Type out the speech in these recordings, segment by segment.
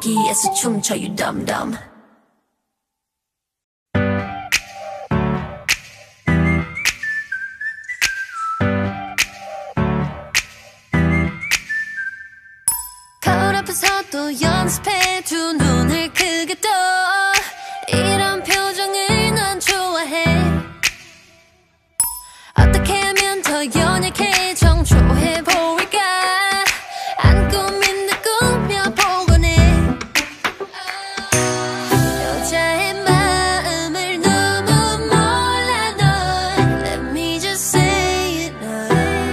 꼭대기에서 춤춰 you dumb dumb. 거울 앞에서 또 연습해 두 눈을 크게 떠 이런 표정을 난 좋아해. 어떻게 하면 더 연약해 정초해 보일까. 안 꾸민 듯 꾸며보곤 해. 여자의 마음을 너무 몰라 넌. Let me just say it now.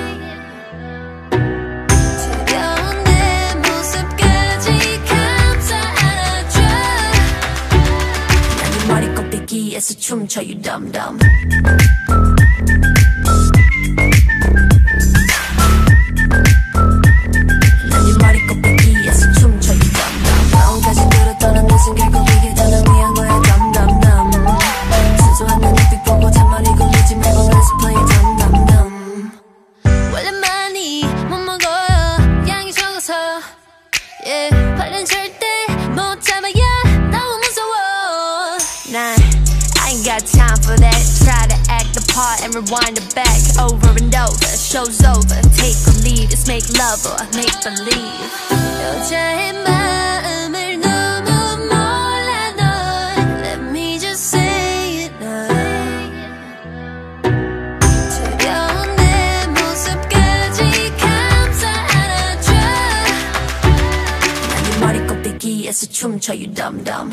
차가운 내 모습까지 감싸 안아줘. 난 네 머리 꼭대기에서 춤춰 you dumb dumb. 발은 절대 못 잡아야 너무 무서워. 난 I ain't got time for that. Try to act the part and rewind it back over and over. Show's over, take or leave. It's make love or make believe. 여자의 마음을 너무 몰라 넌. Let me just say it now. 차가운 내 모습까지 감싸 안아줘. 머리 꼭대기에서 춤춰 you dumb dumb.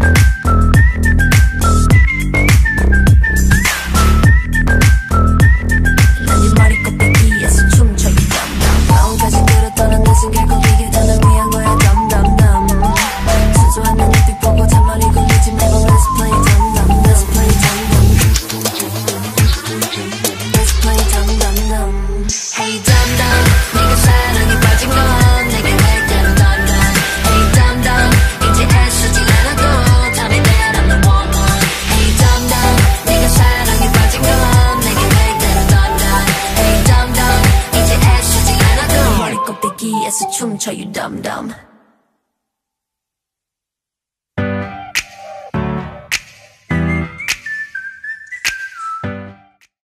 난 네 머리 꼭대기에서 춤춰 you dumb dumb. 마음까지 끌어떠는 내 숨 결국 이게 다 널 위한 거야 dumb dumb dumb. 순수한 내 눈빛 보고 잔머리 굴리지 말고 let's play dumb dumb. Let's play dumb dumb. Let's play dumb dumb dumb. Hey dumb dumb, 네가 사랑에 빠진 건 내게 왜 그런 dumb dumb. Hey dumb dumb, 이제 애쓰지 않아도 tell me that I'm the one. Hey dumb dumb, 네가 사랑에 빠진 건 내게 왜 그런 dumb dumb. Hey dumb dumb, 이제 애쓰지 않아도 머리 꼭대기에서 춤춰 you dumb dumb.